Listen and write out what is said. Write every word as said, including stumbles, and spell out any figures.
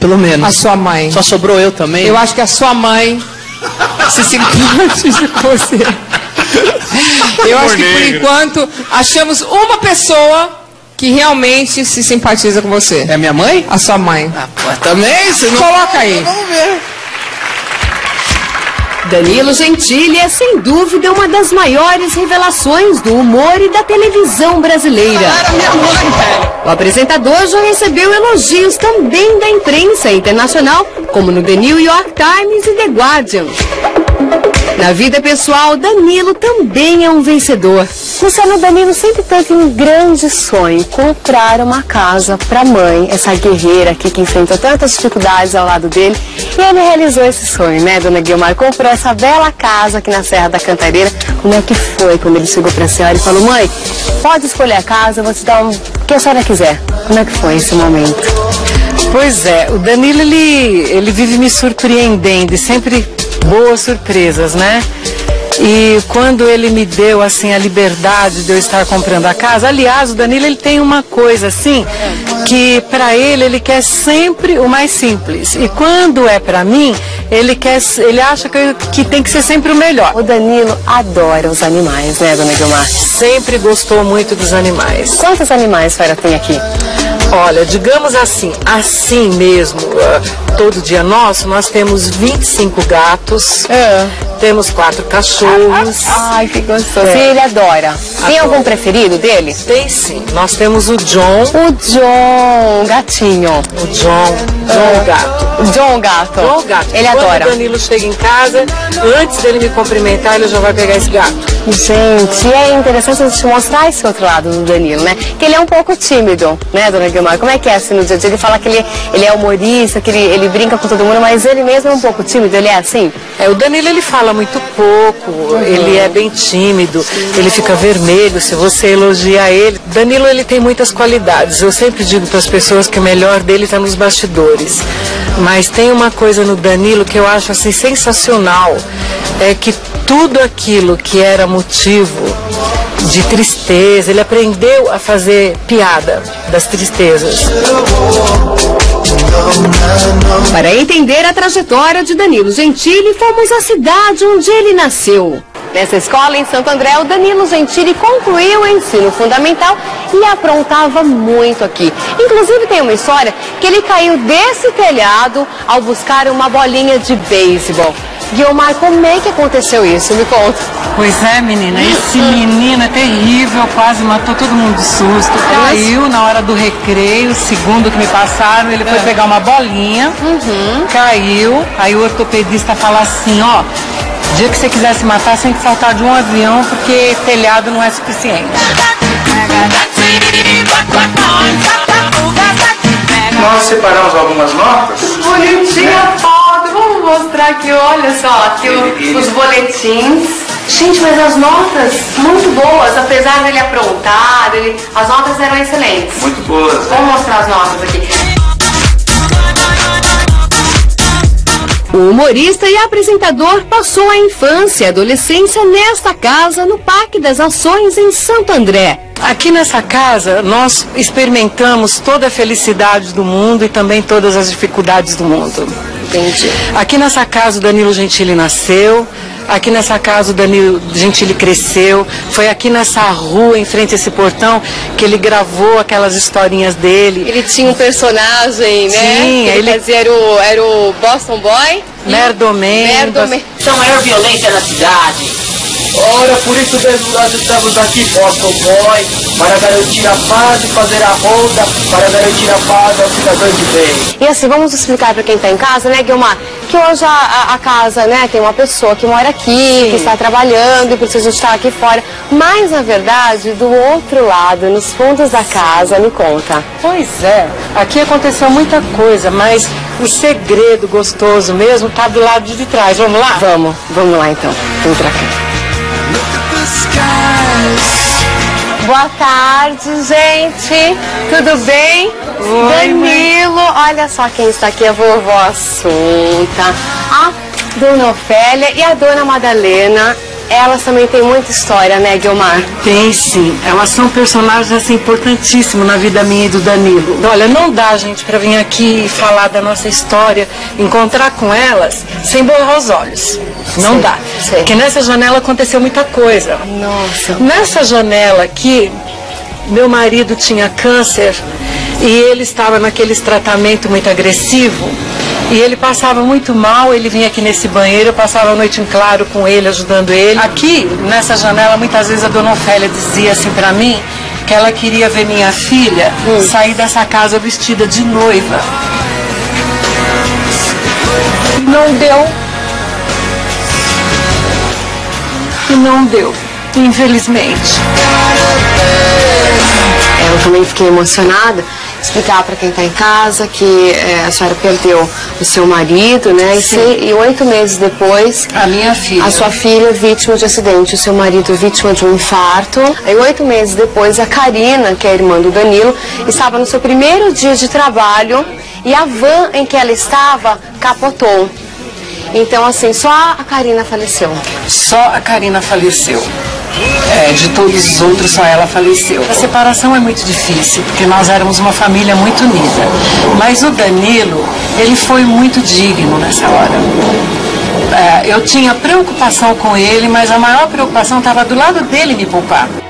pelo menos. A sua mãe. Só sobrou eu também? Eu acho que a sua mãe se simpatiza com você. Eu acho que por enquanto achamos uma pessoa que realmente se simpatiza com você. É minha mãe? A sua mãe. Ah, pô, também? Você não... Coloca aí. Vamos ver. Danilo Gentili é sem dúvida uma das maiores revelações do humor e da televisão brasileira. Era minha mãe, velho. O apresentador já recebeu elogios também da imprensa internacional, como no The New York Times e The Guardian. Na vida pessoal, Danilo também é um vencedor. Luciano, Danilo sempre teve um grande sonho, comprar uma casa para a mãe, essa guerreira aqui que enfrentou tantas dificuldades ao lado dele. E ele realizou esse sonho, né, dona Guilmar? Comprou essa bela casa aqui na Serra da Cantareira. Como é que foi quando ele chegou para a senhora e falou: mãe, pode escolher a casa, eu vou te dar um... o que a senhora quiser. Como é que foi esse momento? Pois é, o Danilo, ele, ele vive me surpreendendo e sempre boas surpresas, né? E quando ele me deu, assim, a liberdade de eu estar comprando a casa, aliás, o Danilo, ele tem uma coisa, assim, que para ele, ele quer sempre o mais simples. E quando é para mim, ele quer, ele acha que, que tem que ser sempre o melhor. O Danilo adora os animais, né, dona Guilmar? Sempre gostou muito dos animais. Quantos animais a senhora tem aqui? Olha, digamos assim, assim mesmo, uh, todo dia nosso, nós temos vinte e cinco gatos, é. Temos quatro cachorros. Ai, que gostoso. É. E ele adora. Tem algum preferido dele? Tem sim. Nós temos o John. O John, gatinho. O John, John o gato. John o gato. John o gato. Ele Quando adora. Quando o Danilo chega em casa, antes dele me cumprimentar, ele já vai pegar esse gato. Gente, é interessante a gente mostrar esse outro lado do Danilo, né? Que ele é um pouco tímido, né, dona Guilmar? Como é que é assim no dia a dia? Ele fala que ele, ele é humorista, que ele, ele brinca com todo mundo, mas ele mesmo é um pouco tímido, ele é assim? É, o Danilo, ele fala muito pouco, uhum. Ele é bem tímido, ele fica vermelho se você elogia ele. Danilo, ele tem muitas qualidades. Eu sempre digo para as pessoas que o melhor dele está nos bastidores. Mas tem uma coisa no Danilo que eu acho assim sensacional, é que tudo aquilo que era motivo de tristeza, ele aprendeu a fazer piada das tristezas. Para entender a trajetória de Danilo Gentili, fomos à cidade onde ele nasceu. Nessa escola em Santo André, o Danilo Gentili concluiu o ensino fundamental e aprontava muito aqui. Inclusive tem uma história que ele caiu desse telhado ao buscar uma bolinha de beisebol. Guilmar, como é que aconteceu isso? Me conta. Pois é, menina, esse menino é terrível, quase matou todo mundo de susto. Caiu na hora do recreio, segundo que me passaram, ele foi pegar uma bolinha, uhum. Caiu, aí o ortopedista fala assim, ó, dia que você quiser se matar, você tem que saltar de um avião, porque telhado não é suficiente. Nós separamos algumas notas. Bonitinha a foto, vamos mostrar aqui, olha só, aqui o, os boletins. Gente, mas as notas muito boas, apesar dele aprontar, ele, as notas eram excelentes. Muito boas. Vamos mostrar as notas aqui. O humorista e apresentador passou a infância e adolescência nesta casa, no Parque das Nações, em Santo André. Aqui nessa casa, nós experimentamos toda a felicidade do mundo e também todas as dificuldades do mundo. Entendi. Aqui nessa casa, o Danilo Gentili nasceu. Aqui nessa casa o Danilo Gentili cresceu, foi aqui nessa rua, em frente a esse portão, que ele gravou aquelas historinhas dele. Ele tinha um personagem, né? Sim, que ele, ele fazia, era o, era o Boston Boy. Merdomem. Merdomem. Então maior violência na cidade. Ora, por isso mesmo nós estamos aqui, Boston Boy, para garantir a paz e fazer a ronda, para garantir a paz aos cidadãos de bem. E assim, vamos explicar para quem está em casa, né, Guilmar, que hoje a, a, a casa, né, tem uma pessoa que mora aqui, sim, que está trabalhando e por isso a gente está aqui fora. Mas, na verdade, do outro lado, nos fundos da casa, me conta. Pois é, aqui aconteceu muita coisa, mas o segredo gostoso mesmo está do lado de trás. Vamos lá? Vamos, vamos lá então. Vamos pra cá. Boa tarde, gente. Tudo bem? Oi, Danilo, mãe. Olha só quem está aqui, a vovó Assunta, a Dona Ofélia e a Dona Madalena. Elas também têm muita história, né, Guilmar? Tem sim, elas são personagens assim, importantíssimos na vida minha e do Danilo. Olha, não dá, gente, para vir aqui e falar da nossa história, encontrar com elas, sem borrar os olhos. Não Sei, dá, sei. porque nessa janela aconteceu muita coisa. Nossa. Nessa janela aqui, meu marido tinha câncer e ele estava naqueles tratamento muito agressivo. E ele passava muito mal, ele vinha aqui nesse banheiro, eu passava a noite em claro com ele, ajudando ele. Aqui, nessa janela, muitas vezes a dona Ofélia dizia assim pra mim, que ela queria ver minha filha hum. sair dessa casa vestida de noiva. E não deu. E não deu, infelizmente. Eu também fiquei emocionada. Explicar para quem está em casa que é, a senhora perdeu o seu marido, né? E, se, e oito meses depois, a minha filha, a sua filha vítima de acidente, o seu marido vítima de um infarto. Aí oito meses depois, a Karina, que é a irmã do Danilo, estava no seu primeiro dia de trabalho e a van em que ela estava capotou. Então, assim, só a Karina faleceu. Só a Karina faleceu. É, de todos os outros, só ela faleceu. A separação é muito difícil, porque nós éramos uma família muito unida. Mas o Danilo, ele foi muito digno nessa hora. É, eu tinha preocupação com ele, mas a maior preocupação estava do lado dele me poupar.